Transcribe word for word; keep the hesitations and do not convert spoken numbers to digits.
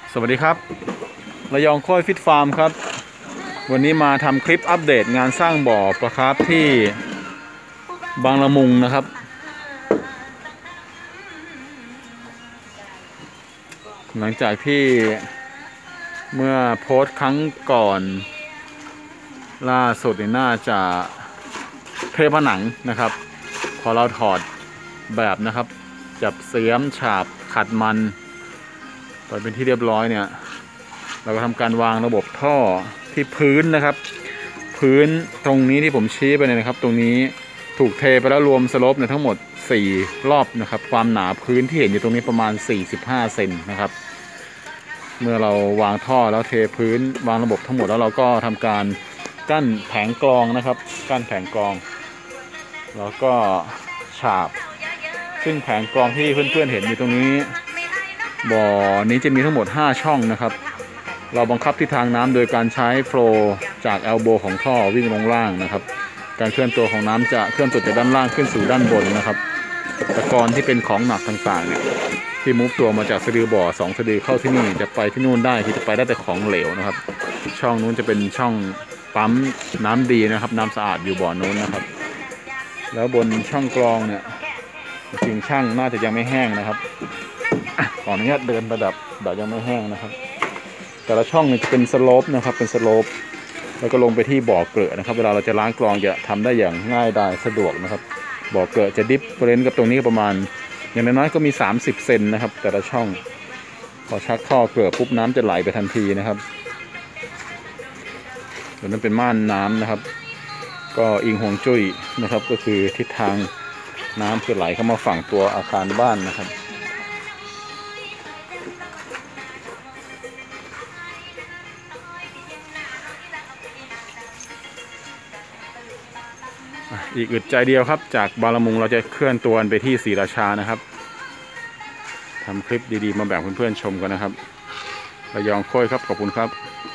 สวัสดีครับระยองค่อยฟิตฟาร์มครับวันนี้มาทำคลิปอัปเดตงานสร้างบ่อปลาคาร์ฟที่บางละมุงนะครับหลังจากที่เมื่อโพสต์ครั้งก่อนล่าสุดนี่น่าจะเทผนังนะครับพอเราถอดแบบนะครับจับเสียมฉาบขัดมันไปเป็นที่เรียบร้อยเนี่ยเราก็ทำการวางระบบท่อที่พื้นนะครับพื้นตรงนี้ที่ผมชี้ไปเนี่ยนะครับตรงนี้ถูกเทไปแล้วรวมสโลปเนี่ยทั้งหมดสี่รอบนะครับความหนาพื้นที่เห็นอยู่ตรงนี้ประมาณสี่สิบห้าเซนนะครับเมื่อเราวางท่อแล้วเทพื้นวางระบบทั้งหมดแล้วเราก็ทำการกั้นแผงกรองนะครับกั้นแผงกรองแล้วก็ฉาบซึ่งแผงกรองที่เพื่อนๆเห็นอยู่ตรงนี้บ่อนี้จะมีทั้งหมดห้าช่องนะครับเราบังคับทิศทางน้ำโดยการใช้โฟลว์จากเอลโบของท่อวิ่งลงล่างนะครับการเคลื่อนตัวของน้ำจะเคลื่อนตัวจากด้านล่างขึ้นสู่ด้านบนนะครับตะกอนที่เป็นของหนักต่างๆเนี่ยที่มุฟตัวมาจากสะดือบ่อสองสะดือเข้าที่นี่จะไปที่นู่นได้ที่จะไปได้แต่ของเหลวนะครับช่องนู้นจะเป็นช่องปั๊มน้ำดีนะครับน้ำสะอาดอยู่บ่อนู้นนะครับแล้วบนช่องกรองเนี่ยจริงช่างน่าจะยังไม่แห้งนะครับขออนุญาตเดินระดับเดี๋ยวยังไม่แห้งนะครับแต่ละช่องเนี่ยจะเป็นสโลปนะครับเป็นสโลปแล้วก็ลงไปที่บ่อเกลือนะครับเวลาเราจะล้างกรองจะทำได้อย่างง่ายดายสะดวกนะครับบ่อเกลือจะดิฟเฟรนซ์กับตรงนี้ประมาณอย่างน้อยๆก็มีสามสิบเซนนะครับแต่ละช่องพอชักท่อเกลือปุ๊บน้ำจะไหลไปทันทีนะครับส่วนนั้นเป็นม่านน้ำนะครับก็อิงฮวงจุ้ยนะครับก็คือทิศทางน้ำคือไหลเข้ามาฝั่งตัวอาคารบ้านนะครับอีกอึดใจเดียวครับจากบางละมุงเราจะเคลื่อนตัวไปที่ศรีราชานะครับทำคลิปดีๆมาแบ่งเพื่อนๆชมกันนะครับระยองค่อยครับขอบคุณครับ